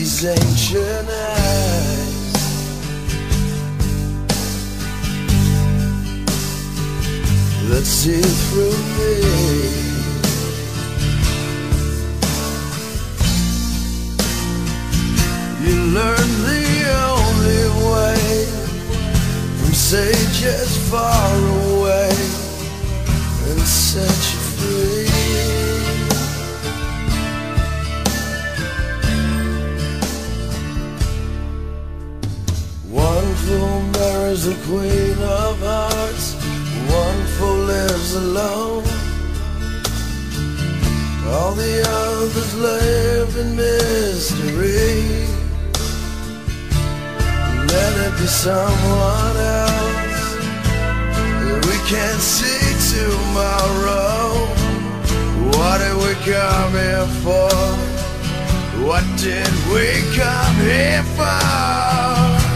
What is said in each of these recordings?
these ancient eyes. That see through me. You learn the only way from sages far away and set you free. One fool marries the queen of hearts, one fool lives alone. All the others live in mystery. Let it be someone else. We can't see tomorrow. What did we come here for? What did we come here for?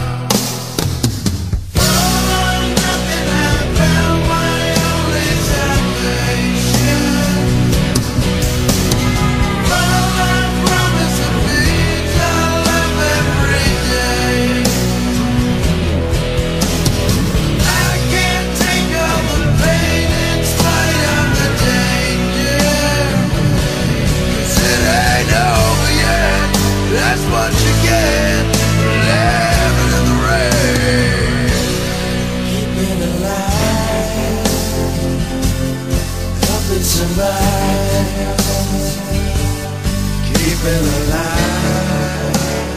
That's what you get, living in the rain. Keeping alive, helping survive. Keeping alive.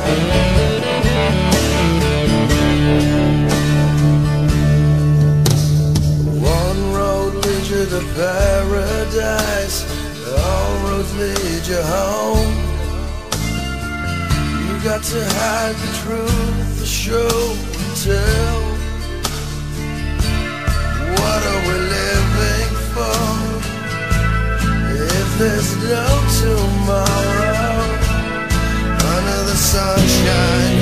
One road leads you to paradise, all roads lead you home. You got to hide the truth, the show and tell. What are we living for? If there's no tomorrow, under the sunshine